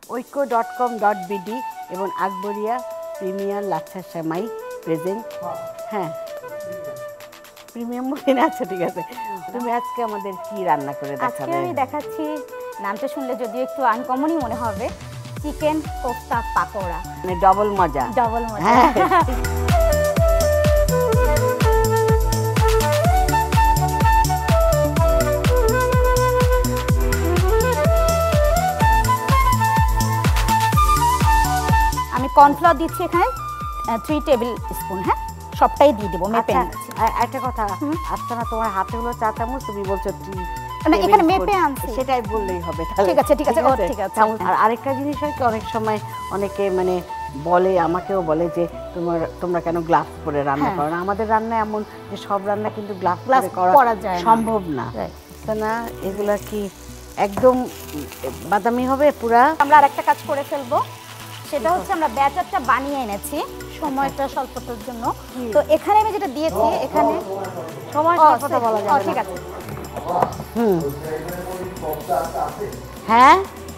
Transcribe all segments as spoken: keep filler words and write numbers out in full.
oikko dot com dot b d এবং Akbaria premier লাচ্ছা সেমাই প্রেজেন্ট। হ্যাঁ প্রিমিয়াম বলে না, আচ্ছা ঠিক আছে। তুমি আজকে আমাদের কি রান্না করে দেখাবে? আজকে আমি দেখাচ্ছি, নামটা শুনলে যদিও একটু আনকমনই মনে হবে, চিকেন কোফতা পাকোড়া। মানে ডবল মজা, ডবল মজা। আমি কর্নফ্লাওয়ার দিচ্ছি এখানে থ্রি টেবিল স্পুন। হ্যাঁ সবটাই দিয়ে দেবো মেপে। একটা কথা, আফসানা তোমার হাতে হলো চা চামচ, তুমি বলছো না এখানে মেপে আনছি, সেটাই বললেই হবে। ঠিক আছে ঠিক আছে ঠিক আছে। আর আরেকটা জিনিস হয় কি, অনেক সময় অনেকে মানে বলে, আমাকেও বলে যে তোমার তোমরা কেন গ্লাভস পরে রান্না করো না। আমাদের রান্না এমন যে সব রান্না কিন্তু গ্লাভস পরে করা সম্ভব না। না এগুলা কি একদম বাদামি হবে পুরা? আমরা আরেকটা কাজ করে ফেলবো, সেটা হচ্ছে আমরা ব্যাটারটা বানিয়ে এনেছি সময়টা স্বল্পতার জন্য। তো এখানে আমি যেটা দিয়েছি, এখানে সময় স্বল্পতা বলা যাবে না। ঠিক আছে। হুম হ্যাঁ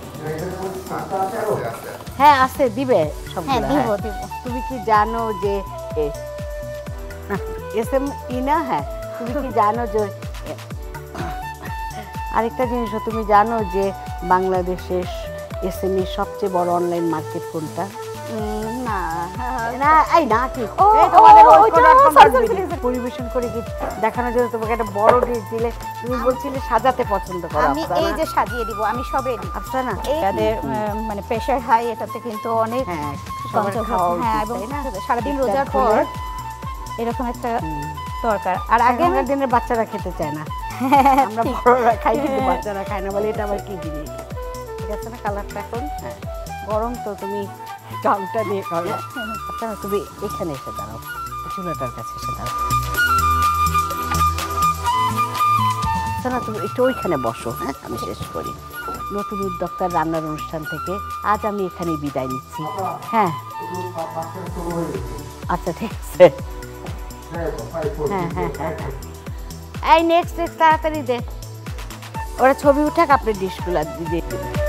হ্যাঁ আছে, দিবে সবগুলো। দিব দিব। তুমি কি জানো যে এস এম ই না, হ্যাঁ তুমি কি জানো যে আরেকটা জিনিস, তুমি জানো যে বাংলাদেশের এস এম ই সবচেয়ে বড় অনলাইন মার্কেট কোনটা? না না এই না কি পরিবেশন করে কি দেখানোর জন্য তোমাকে একটা বড় ডিশ দিলে, তুমি বলছিলে সাজাতে পছন্দ করো। আমি এই যে সাজিয়ে দিব, আমি সবে দিই। আফসানা এদের মানে প্রেশার হাই, এটাতে কিন্তু অনেক হ্যাঁ হ্যাঁ, এবং সারাদিন রোজার পর এরকম একটা দরকার। আর আগের দিনের বাচ্চারা খেতে চায় না, আমরা বড়রা খাই কিন্তু বাচ্চারা খায় না, বলে এটা আবার কি জিনিস। ঠিক আছে না কালারটা এখন? হ্যাঁ গরম তো, তুমি গামটা দিয়ে করো। আচ্ছা তুমি এখানে এসে দাঁড়াও, চুলাটার কাছে এসে দাঁড়াও। আচ্ছা না তুমি একটু ওইখানে বসো। হ্যাঁ আমি শেষ করি। নতুন উদ্যোক্তার রান্নার অনুষ্ঠান থেকে আজ আমি এখানে বিদায় নিচ্ছি। হ্যাঁ আচ্ছা ঠিক আছে। হ্যাঁ হ্যাঁ হ্যাঁ হ্যাঁ এই নেক্সট নেক্সট তাড়াতাড়ি দে, ওরা ছবি উঠাক, আপনি ডিশগুলো দিয়ে